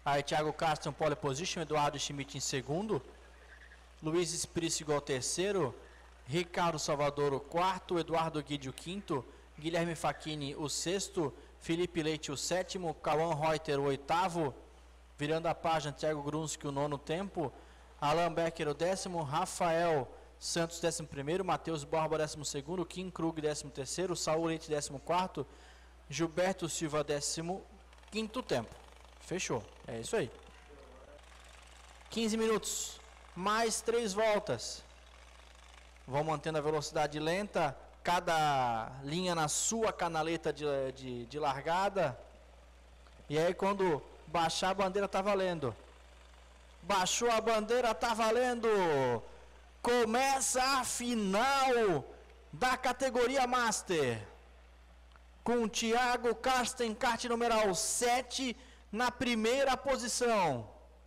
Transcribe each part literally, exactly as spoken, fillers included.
Aí Thiago Castro pole position, Eduardo Schmidt em segundo, Luiz Esprícigo ao terceiro, Ricardo Salvador o quarto, Eduardo Guidi o quinto, Guilherme Facchini o sexto, Felipe Leite o sétimo, Cauã Reuter o oitavo, virando a página Thiago Grunski o nono tempo, Alan Becker o décimo, Rafael Santos décimo primeiro, Matheus Borba décimo segundo, Kim Krug décimo terceiro, Saul Leite décimo quarto, Gilberto Silva décimo quinto tempo. Fechou, é isso aí. quinze minutos, mais três voltas. Vão mantendo a velocidade lenta, cada linha na sua canaleta de, de, de largada. E aí quando baixar a bandeira tá valendo. Baixou a bandeira, tá valendo. Começa a final da categoria Master. Com Thiago Karsten, kart numeral sete, na primeira posição.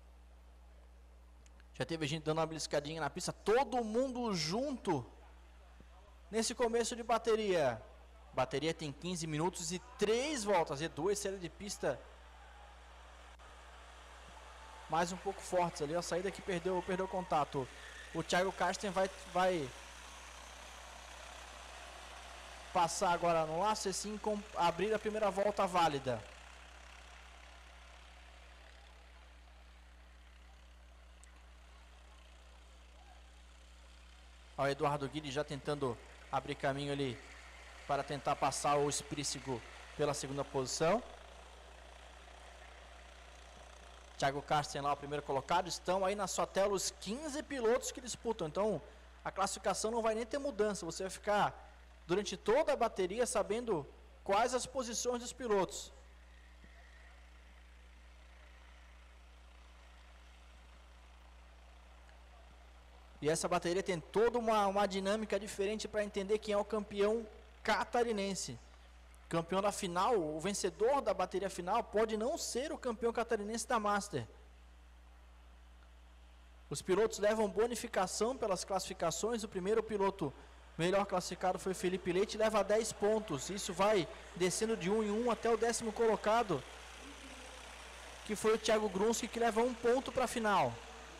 Já teve gente dando uma beliscadinha na pista, todo mundo junto nesse começo de bateria. Bateria tem quinze minutos e três voltas, e duas séries de pista mais um pouco fortes ali. A saída que perdeu, perdeu contato. O Thiago Karsten vai, vai passar agora no laço e assim com, abrir a primeira volta válida. O Eduardo Guidi já tentando abrir caminho ali para tentar passar o Esprícigo pela segunda posição. Thiago Karsten lá, o primeiro colocado. Estão aí na sua tela os quinze pilotos que disputam. Então a classificação não vai nem ter mudança. Você vai ficar durante toda a bateria sabendo quais as posições dos pilotos. E essa bateria tem toda uma, uma dinâmica diferente para entender quem é o campeão catarinense. Campeão da final, o vencedor da bateria final pode não ser o campeão catarinense da Master. Os pilotos levam bonificação pelas classificações. O primeiro piloto melhor classificado foi Felipe Leite, leva dez pontos. Isso vai descendo de um em um até o décimo colocado, que foi o Thiago Grunski, que leva um ponto para a final.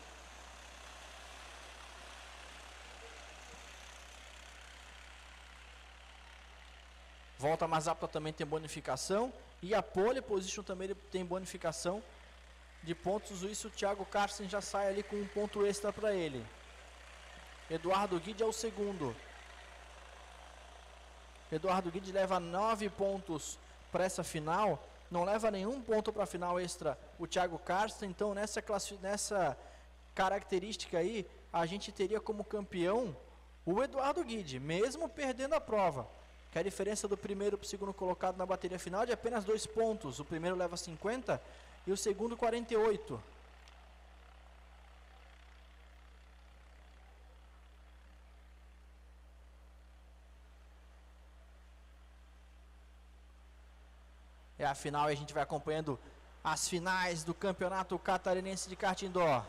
Volta mais rápida também tem bonificação. E a pole position também tem bonificação de pontos. Isso o Thiago Karsten já sai ali com um ponto extra para ele. Eduardo Guidi é o segundo. Eduardo Guidi leva nove pontos para essa final. Não leva nenhum ponto para a final extra o Thiago Karsten. Então nessa, nessa característica aí, a gente teria como campeão o Eduardo Guidi, mesmo perdendo a prova. Que a diferença do primeiro para o segundo colocado na bateria final é de apenas dois pontos. O primeiro leva cinquenta e o segundo quarenta e oito. É a final e a gente vai acompanhando as finais do Campeonato Catarinense de Kart Indoor.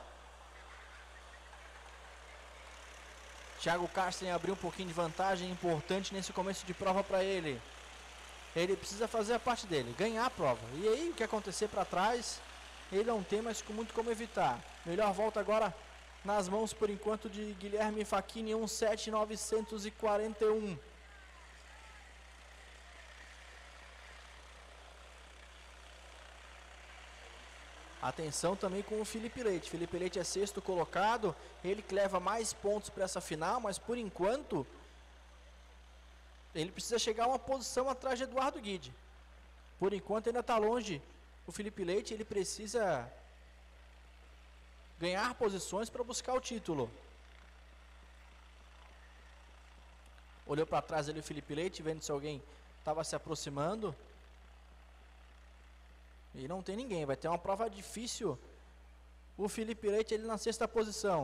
Thiago Karsten abriu um pouquinho de vantagem importante nesse começo de prova para ele. Ele precisa fazer a parte dele, ganhar a prova. E aí o que acontecer para trás, ele não tem mais muito como evitar. Melhor volta agora nas mãos por enquanto de Guilherme Facchini, um sete novecentos e quarenta e um. Atenção também com o Felipe Leite. Felipe Leite é sexto colocado. Ele que leva mais pontos para essa final, mas por enquanto ele precisa chegar a uma posição atrás de Eduardo Guidi. Por enquanto ainda está longe o Felipe Leite. Ele precisa ganhar posições para buscar o título. Olhou para trás ali o Felipe Leite, vendo se alguém estava se aproximando. E não tem ninguém, vai ter uma prova difícil. O Felipe Leite ele na sexta posição.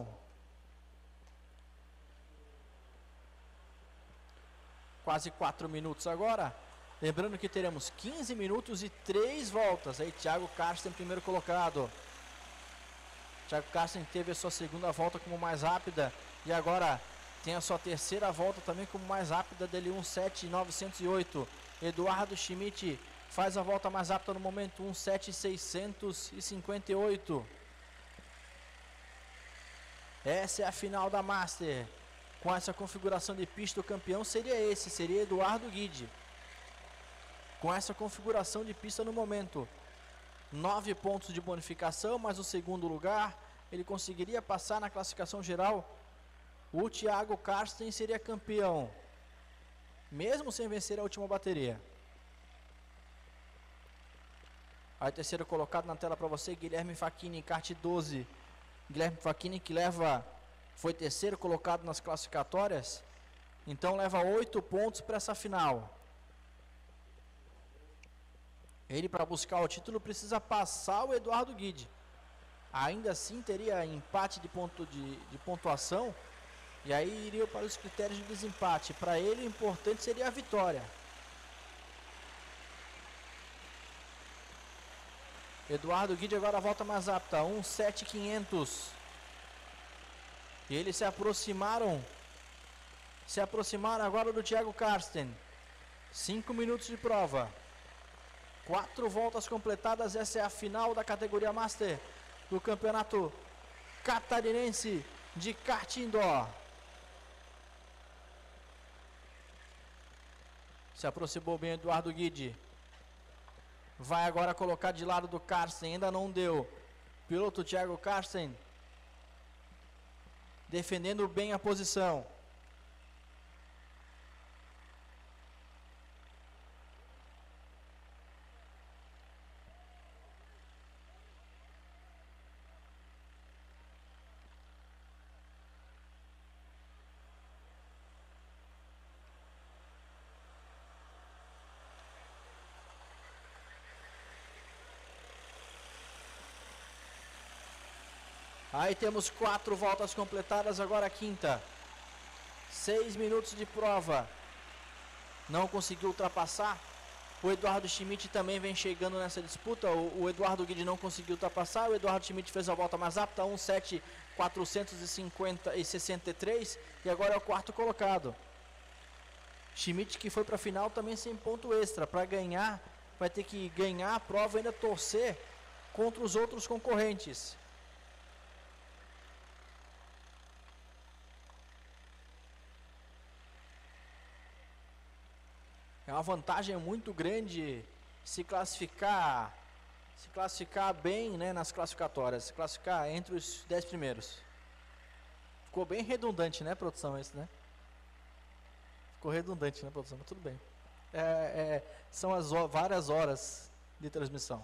Quase quatro minutos agora. Lembrando que teremos quinze minutos e três voltas. Aí Thiago Karsten primeiro colocado. Thiago Karsten teve a sua segunda volta como mais rápida. E agora tem a sua terceira volta também como mais rápida dele, um sete novecentos e oito. Eduardo Schmidt faz a volta mais rápida no momento, um sete seiscentos e cinquenta e oito. Essa é a final da Master. Com essa configuração de pista, o campeão seria esse, seria Eduardo Guide. Com essa configuração de pista no momento, nove pontos de bonificação, mais o segundo lugar, ele conseguiria passar na classificação geral. O Thiago Karsten seria campeão, mesmo sem vencer a última bateria. Aí terceiro colocado na tela para você, Guilherme Facchini, kart doze. Guilherme Facchini que leva, foi terceiro colocado nas classificatórias, então leva oito pontos para essa final. Ele, para buscar o título, precisa passar o Eduardo Guide. Ainda assim teria empate de, ponto de, de pontuação, e aí iria para os critérios de desempate. Para ele o importante seria a vitória. Eduardo Guide agora volta mais rápida, um sete quinhentos. E eles se aproximaram, se aproximaram agora do Thiago Karsten. cinco minutos de prova. Quatro voltas completadas, essa é a final da categoria Master do Campeonato Catarinense de Kart Indoor. Se aproximou bem Eduardo Guide. Vai agora colocar de lado do Karsten, ainda não deu. Piloto Thiago Karsten defendendo bem a posição. Aí temos quatro voltas completadas, agora a quinta. Seis minutos de prova. Não conseguiu ultrapassar. O Eduardo Schmidt também vem chegando nessa disputa. O, o Eduardo Guide não conseguiu ultrapassar. O Eduardo Schmidt fez a volta mais rápida, um sete quatrocentos e sessenta e três. E agora é o quarto colocado. Schmidt, que foi para a final também sem ponto extra. Para ganhar, vai ter que ganhar a prova e ainda torcer contra os outros concorrentes. É uma vantagem muito grande se classificar, se classificar bem, né, nas classificatórias, se classificar entre os dez primeiros. Ficou bem redundante, né, produção, isso, né? Ficou redundante, né, produção, mas tudo bem. É, é, são as ho- várias horas de transmissão.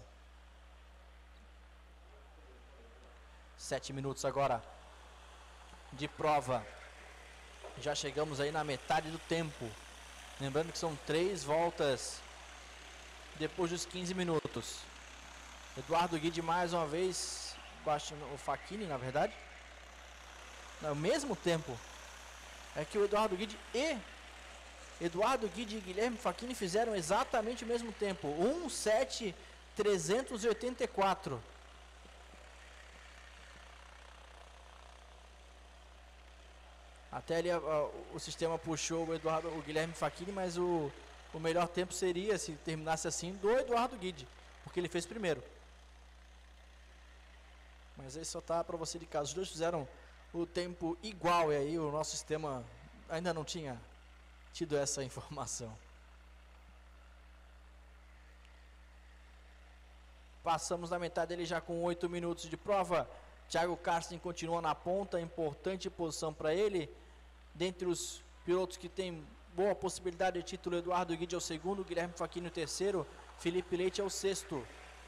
Sete minutos agora de prova. Já chegamos aí na metade do tempo. Lembrando que são três voltas depois dos quinze minutos. Eduardo Guide mais uma vez, baixando o Facchini, na verdade. Ao mesmo tempo, é que o Eduardo Guide e Eduardo Guide e Guilherme Facchini fizeram exatamente o mesmo tempo. um sete trezentos e oitenta e quatro. Até ali a, a, o sistema puxou o Eduardo, o Guilherme Facchini, mas o, o melhor tempo seria, se terminasse assim, do Eduardo Guide, porque ele fez primeiro. Mas aí só tá para você de casa. Os dois fizeram o tempo igual, e aí o nosso sistema ainda não tinha tido essa informação. Passamos da metade dele já com oito minutos de prova. Thiago Karsten continua na ponta, importante posição para ele. Dentre os pilotos que tem boa possibilidade de título, Eduardo Guide é o segundo, Guilherme Facchini o terceiro, Felipe Leite é o sexto.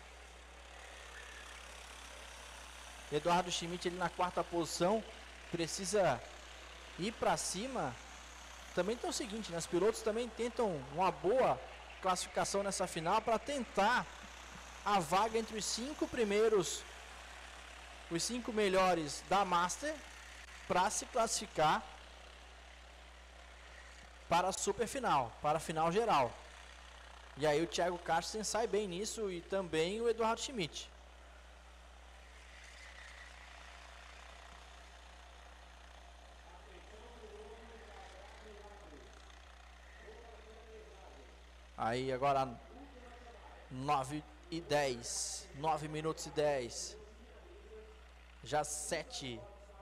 Eduardo Schmidt ele na quarta posição, precisa ir para cima. Também tem o seguinte, né, os pilotos também tentam uma boa classificação nessa final para tentar a vaga entre os cinco primeiros, os cinco melhores da Master, para se classificar para a super final, para a final geral. E aí o Thiago Karsten sai bem nisso e também o Eduardo Schmidt. Aí agora nove e dez. nove minutos e dez. Já sete.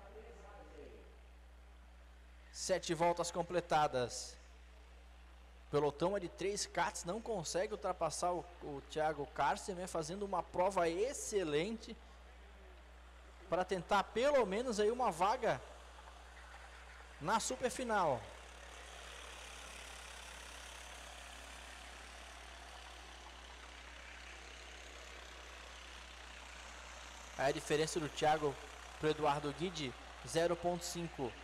Sete voltas completadas. Pelotão é de três karts, não consegue ultrapassar o, o Thiago Carsten, né, fazendo uma prova excelente para tentar pelo menos aí uma vaga na superfinal. Aí a diferença do Thiago para o Eduardo Guidi, zero ponto cinco.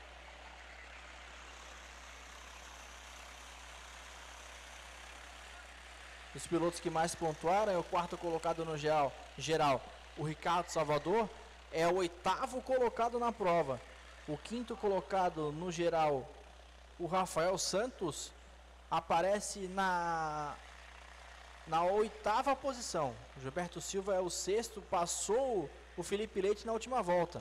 Os pilotos que mais pontuaram é o quarto colocado no geral, geral, o Ricardo Salvador, é o oitavo colocado na prova. O quinto colocado no geral, o Rafael Santos, aparece na, na oitava posição. O Gilberto Silva é o sexto, passou o Felipe Leite na última volta.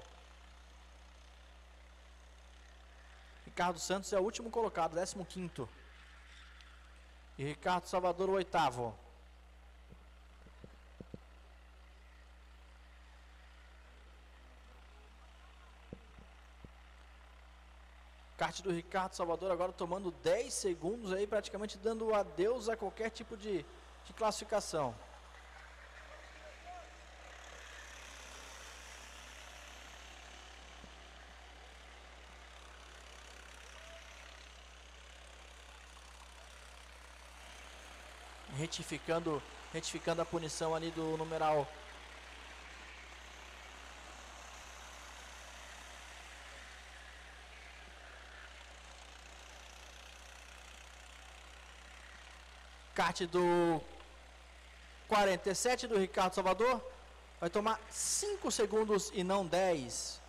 Ricardo Santos é o último colocado, décimo quinto. E Ricardo Salvador, o oitavo. Kart do Ricardo Salvador agora tomando dez segundos aí, praticamente dando adeus a qualquer tipo de, de classificação. Retificando, retificando a punição ali do numeral. Kart do quarenta e sete do Ricardo Salvador vai tomar cinco segundos e não dez.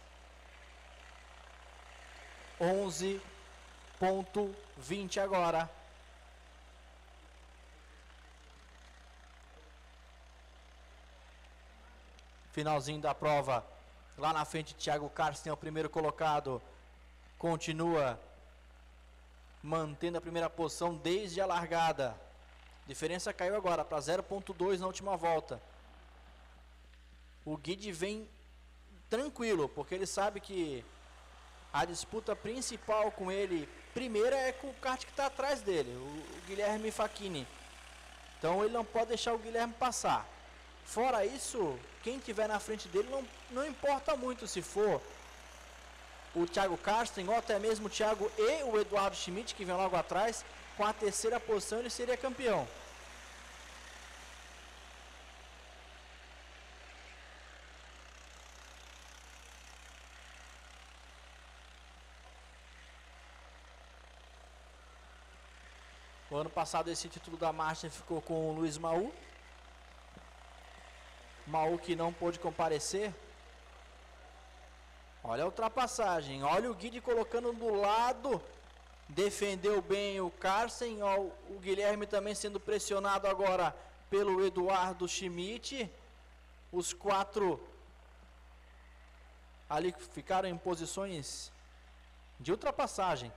onze ponto vinte agora. Finalzinho da prova, lá na frente Thiago Carsten é o primeiro colocado, continua mantendo a primeira posição desde a largada. Diferença caiu agora para zero ponto dois na última volta. O Guidi vem tranquilo, porque ele sabe que a disputa principal com ele, primeira é com o kart que está atrás dele, o, o Guilherme Facchini. Então ele não pode deixar o Guilherme passar. Fora isso, quem tiver na frente dele não, não importa muito se for o Thiago Carsten ou até mesmo o Thiago e o Eduardo Schmidt, que vem logo atrás. Com a terceira posição ele seria campeão. O ano passado esse título da Master ficou com o Luiz Maú. Maú que não pôde comparecer. Olha a ultrapassagem. Olha o Guidi colocando do lado. Defendeu bem o Carsten. Ó, o Guilherme também sendo pressionado agora pelo Eduardo Schmidt. Os quatro ali ficaram em posições de ultrapassagem.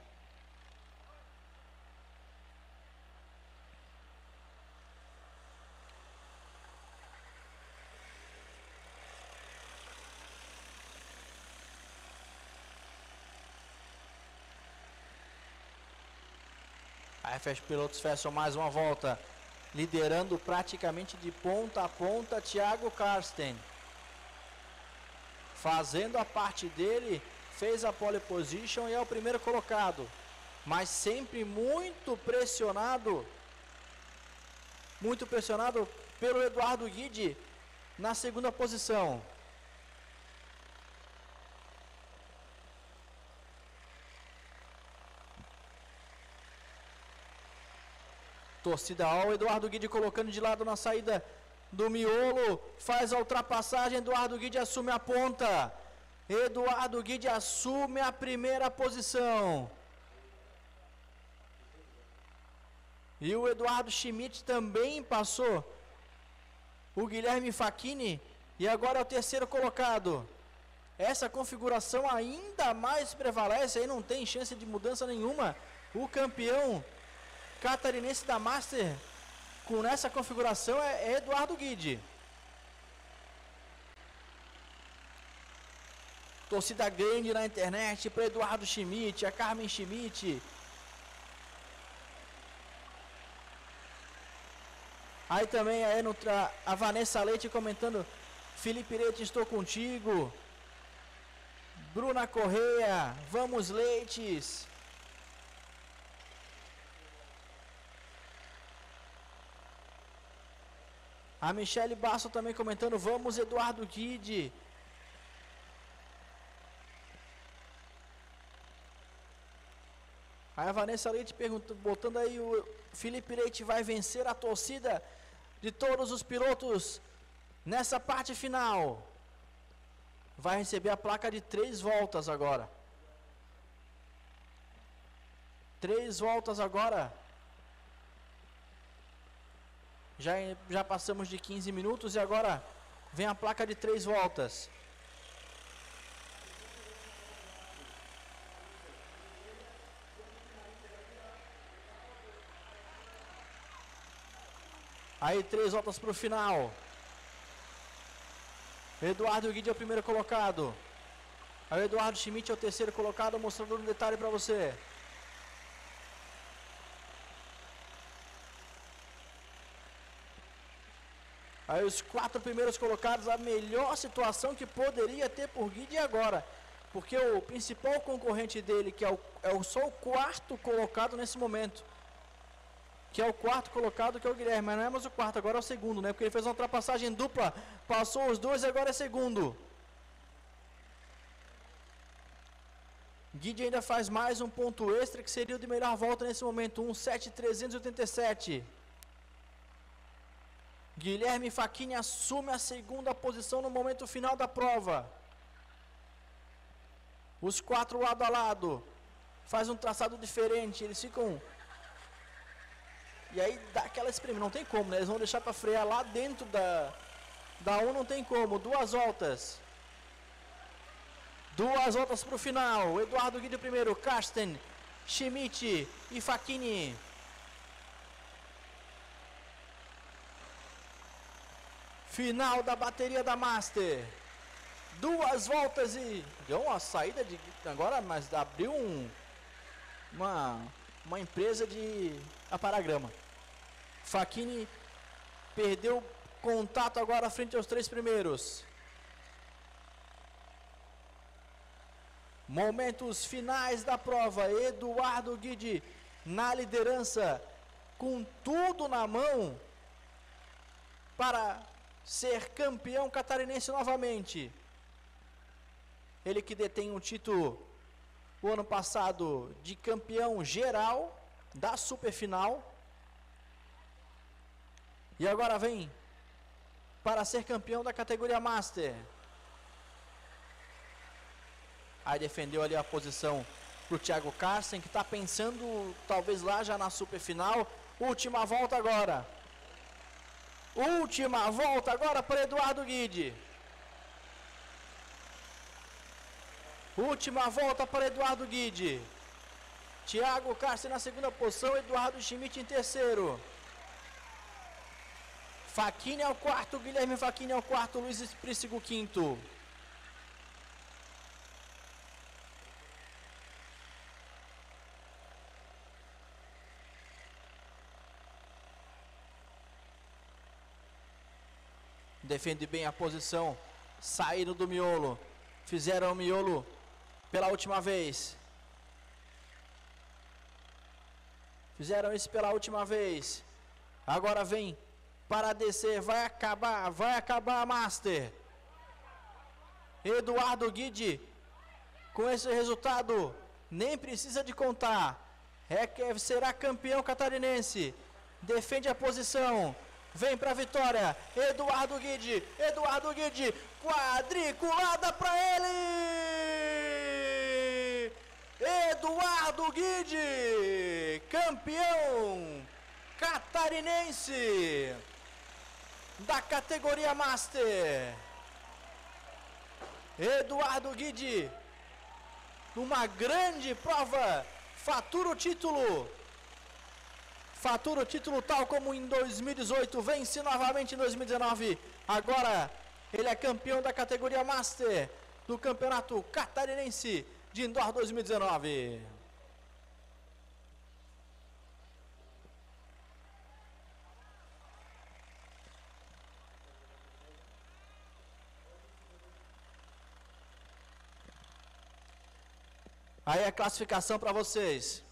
A F S Pilotos fecham mais uma volta, liderando praticamente de ponta a ponta Thiago Carsten. Fazendo a parte dele, fez a pole position e é o primeiro colocado. Mas sempre muito pressionado, muito pressionado pelo Eduardo Guidi na segunda posição. Torcida ao Eduardo Guidi colocando de lado na saída do miolo. Faz a ultrapassagem. Eduardo Guidi assume a ponta. Eduardo Guidi assume a primeira posição. E o Eduardo Schmidt também passou o Guilherme Facchini. E agora é o terceiro colocado. Essa configuração ainda mais prevalece. Aí não tem chance de mudança nenhuma. O campeão catarinense da Master com essa configuração é, é Eduardo Guide. Torcida grande na internet para Eduardo Schmidt, a Carmen Schmidt. Aí também aí no, a Vanessa Leite comentando: Felipe Leite, estou contigo. Bruna Correia, vamos Leites. A Michele Basso também comentando: vamos Eduardo Guide. Aí a Vanessa Leite perguntando, botando aí: o Felipe Leite vai vencer a torcida de todos os pilotos nessa parte final. Vai receber a placa de três voltas agora. Três voltas agora. Já, já passamos de quinze minutos e agora vem a placa de três voltas. Aí três voltas para o final. Eduardo Guide é o primeiro colocado. Aí o Eduardo Schmidt é o terceiro colocado, mostrando um detalhe para você. Aí os quatro primeiros colocados, a melhor situação que poderia ter por Guide agora. Porque o principal concorrente dele, que é, o, é o, só o quarto colocado nesse momento. Que é o quarto colocado, que é o Guilherme. Mas não é mais o quarto, agora é o segundo, né? Porque ele fez uma ultrapassagem dupla. Passou os dois e agora é segundo. Guide ainda faz mais um ponto extra, que seria o de melhor volta nesse momento. um sete trezentos e oitenta e sete. Guilherme Facchini assume a segunda posição no momento final da prova. Os quatro lado a lado. Faz um traçado diferente. Eles ficam... E aí dá aquela espreme, não tem como, né? Eles vão deixar para frear lá dentro da, da um, não tem como. Duas voltas. Duas voltas para o final. Eduardo Guide primeiro, Karsten, Schmidt e Facchini. Final da bateria da Master. Duas voltas e... Deu uma saída de... Agora, mas abriu um... Uma... Uma empresa de aparagrama. Facchini perdeu contato agora frente aos três primeiros. Momentos finais da prova. Eduardo Guide na liderança, com tudo na mão para ser campeão catarinense novamente. Ele que detém o título o ano passado de campeão geral da superfinal. E agora vem para ser campeão da categoria Master. Aí defendeu ali a posição para o Thiago Carsten, que está pensando talvez lá já na superfinal. Última volta agora. Última volta agora para Eduardo Guide. Última volta para Eduardo Guide. Thiago Carsten na segunda posição, Eduardo Schmidt em terceiro. Facchini é o quarto, Guilherme Facchini é o quarto, Luiz Esprícigo quinto. Defende bem a posição, saíram do miolo, fizeram o miolo pela última vez. Fizeram isso pela última vez. Agora vem para descer, vai acabar, vai acabar a Master. Eduardo Guide, com esse resultado, nem precisa de contar. É que será campeão catarinense. Defende a posição. Vem para a vitória. Eduardo Guide, Eduardo Guide, quadriculada para ele. Eduardo Guide, campeão catarinense da categoria Master. Eduardo Guide, numa grande prova, fatura o título. fatura o título tal como em dois mil e dezoito, vence novamente em dois mil e dezenove. Agora ele é campeão da categoria Master do Campeonato Catarinense de Indoor dois mil e dezenove. Aí a classificação para vocês.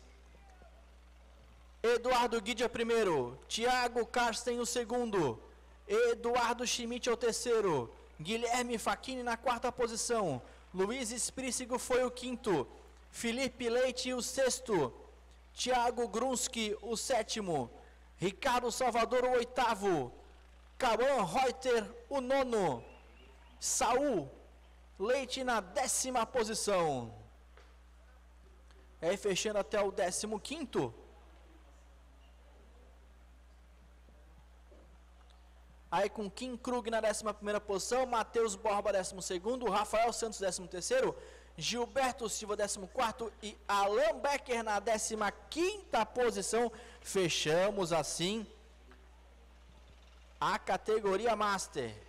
Eduardo Guidia primeiro, Thiago Karsten o segundo, Eduardo Schmidt é o terceiro, Guilherme Facchini na quarta posição, Luiz Esprícigo foi o quinto, Felipe Leite o sexto, Thiago Grunski o sétimo, Ricardo Salvador o oitavo, Cauã Reuter o nono, Saul Leite na décima posição. Aí fechando até o décimo quinto. Aí com Kim Krug na décima primeira posição, Matheus Borba décimo segundo, Rafael Santos décimo terceiro, Gilberto Silva décimo quarto e Alan Becker na décima quinta posição. Fechamos assim a categoria Master.